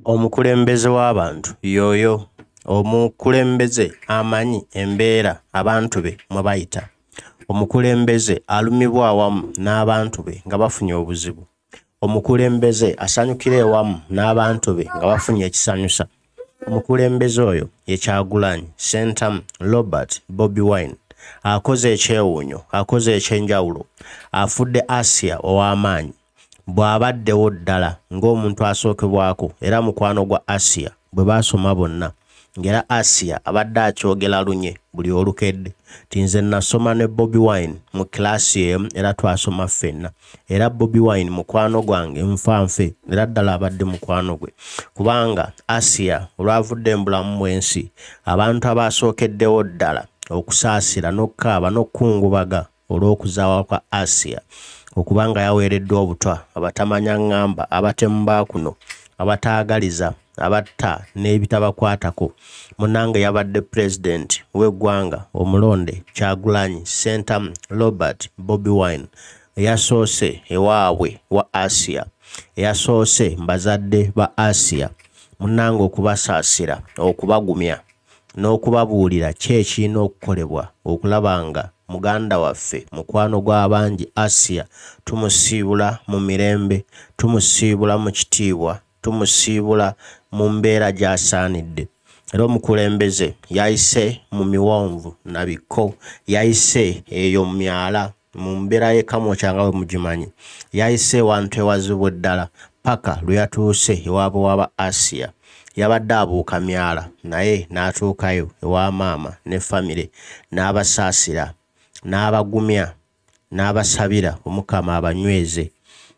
Omukulembeze w'abantu yoyo omukulembeze amanyi embeera abantu be mwe bayita. Omukulembeze alumibwa awamu n'abantu be nga bafunye obuzibu. Omukulembeze asanyukira ewamu n'abantu be nga bafunye ekisanyusa. Omukulembeze oyo ye Kyagulanyi Sentamu Robert Bobi Wine akoze ekyewuunyo, akoze ekyenjawulo, afudde Asiya ow'amaanyi. Bw'abaddewo ddala ng'omuntu asookebwako era Mukwanogwe Asiya bwe baasoma bonna ng'era Asiya abadde akyogera lunye buli olukedde ti nze nasoma ne Bobi Wine mu kilaasi emu era twasoma ffenna era Bobi Wine mukwano gwange nfanfe era ddala abadde mukwano gwe kubanga Asiya olwavudde mu bulamu bw'ensi abantu abasookeddewo ddala okusaasira n'okkaaba n'okkungubaga olw'okuzaawa kwa Asiya okubanga yaweereddwa obutwa abatamanya ngamba abatemu baakuno abataagaliza abatta n'ebitabakwatako munnange yabadde president w'eggwanga omulonde Kyagulanyi Sentamu Robert Bobi Wine eyasoose ewaabwe wa Asiya eyasoose mbazadde ba Asiya munnange okubasaasira okubagumya n'okubabuulira ki ekirina okukolebwa okulabanga muganda waffe mukwano gw'abangi Asiya tumusiibula mu mirembe, tumusiibula mu kitiibwa, tumusiibula mu mbeera gy'asaanidde. Era omukulembeze yayise mu miwonvu nabiko, yayise eyo mu myala mu mbeera y'ekamu kyanga bwe mugimanyi, yayise ewantu ewazibwe ddala paka lwe yatuuse ewaabwe w'aba Asiya. Yabadde abuuka myala naye n'atuukayo ewa maama ne famire n'abasaasira n'abagumya n'abasabira omukama abanyweze.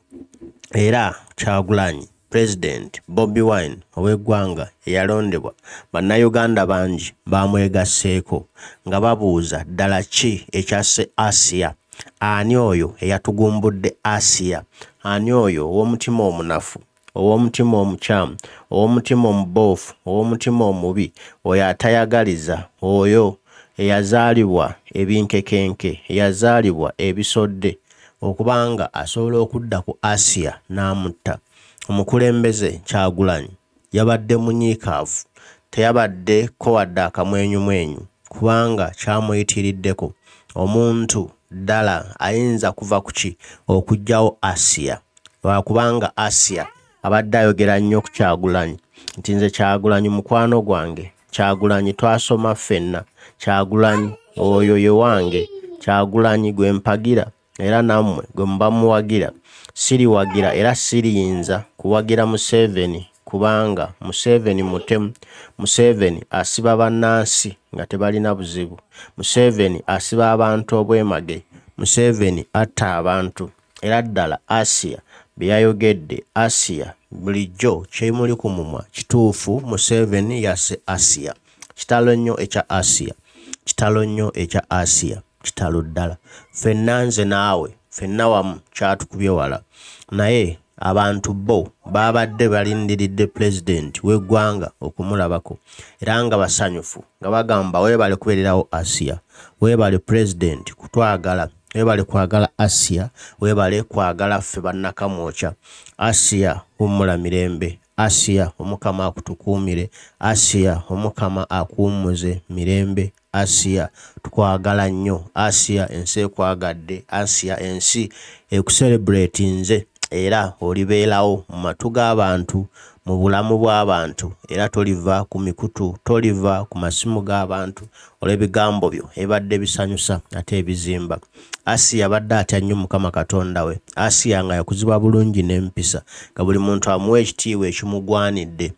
Era Kyagulanyi President Bobi Wine ow'eggwanga eyalondebwa bannayuganda bangi bamwegasseeko nga babuuza ddala ki ekyasse Asiya, ani oyo eyatugumbudde Asiya, ani oyo ow'omutima omunafu, ow'omutima omukyamu, ow'omutima omuboofu, ow'omutima omubi, oyo atayagaliza, oyo eyazaalibwa ebinkekenke, eyazaalibwa ebisodde okubanga asobola okudda ku Asiya n'amutta. Omukulembeze Kyagulanyi yabadde munyiikaavu, teyabadde ko wadde akamwenyumwenyu kubanga kyamuyitiriddeko omuntu ddala ayinza kuva ku ki okuggyawo Asiya lwakubanga Asiya abadde ayogera nnyo ku Kyagulanyi nti nze Kyagulanyi mukwano gwange, Kyagulanyi twasoma ffenna, Kyagulanyi oyo ye wange, Kyagulanyi gwe mpagira era nammwe gwe muba muwagira. Siriwagira era siriyinza kuwagira Museveni kubanga Museveni mutemu. Museveni asiba bannansi nga tebalina buzibu. Museveni asiba abantu obwemage. Museveni atta abantu. Era ddala Asiya bye yayogedde, Asiya bulijjo kyemuli ku mumwa kituufu. Museveni yasse Asiya. Kitalo nnyo ekya Asiya, kitalo nnyo ekya Asiya, kitalo ddala. Ffenna nze naawe ffenna wamu kyatukubye wala naye abantu bo babadde balindiridde president w'eggwanga okumulabako era nga basanyufu nga bagamba weebale kubeererawo Asiya, weebale president kutwagala, weebale kwagala Asiya, weebale kwagala ffe bannakamwokya. Asiya hummula mirembe, Asiya omukama akutukuumire, Asiya omukama akuumuze mirembe, Asiya tukwagala nnyo, Asiya ensi ekwagadde, Asiya ensi ekucelebrate nze era olibeerawo mu matu g'abantu mu bulamu bw'abantu era toliva ku mikutu, toliva ku masimu g'abantu olw'ebigambo byo ebadde bisanyusa ate ebizimba. Asiya abadde atya nnyo Mukama Katonda we, Asiya nga yakuzibwa bulungi n'empisa nga buli muntu amuwa ekitiibwa ekimugwanidde.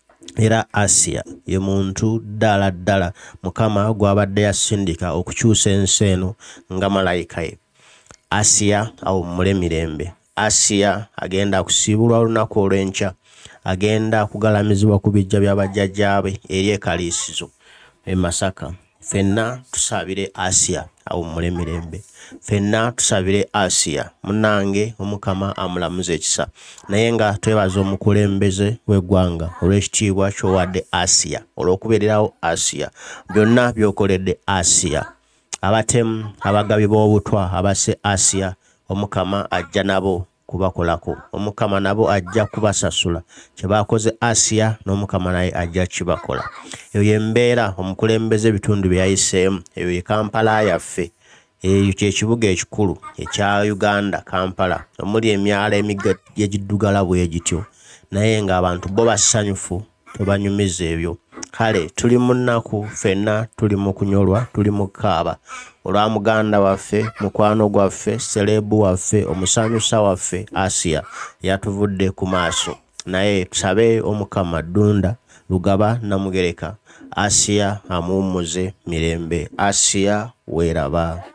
Era Asiya ye muntu ddala ddala Mukama gw'abadde yasindika okukyusa ensi eno nga malayika ye. Asiya awummule mirembe. Asiya agenda kusiibulwa olunaku olw'enkya, agenda kugalamizibwa ku bijja bya bajjajjaabe eri ekaliisizo e Masaka. Ffenna tusabire Asiya awummule mirembe. Ffenna tusabire Asiya munnange omukama amulamuze ekisa. Naye nga twebaza omukulembeze w'eggwanga olw'ekitiibwa ky'owadde Asiya, olw'okubeererawo Asiya, byonna by'okoledde Asiya. Abatemu abagabi b'obutwa abasse Asiya omukama ajja nabo kubakolako. Omukama nabo ajja kubasasula kye bakoze Asiya n'omukama naye ajja kibakola. Eyo yembeera omukulembeze ebitundu bye yayiseemu. Eyo ye Kampala yaffe. Eyo kye kibuga ekikulu ekya Uganda, Kampala. Omuli emyala emigga egiddugala bwe gityo. Naye ng'abantu bo basanyufu tebanyumiza ebyo. Kale tuli mu nnaku ffenna tuli mu kunyolwa, tuli mu kaaba olwa muganda waffe, mukwano gwaffe, selebu waffe, omusanyusa waffe Asiya yatuvudde ku maaso. Naye tusabe omukama Ddunda Lugaba Namugereka Asiya amuwummuze mirembe. Asiya weeraba.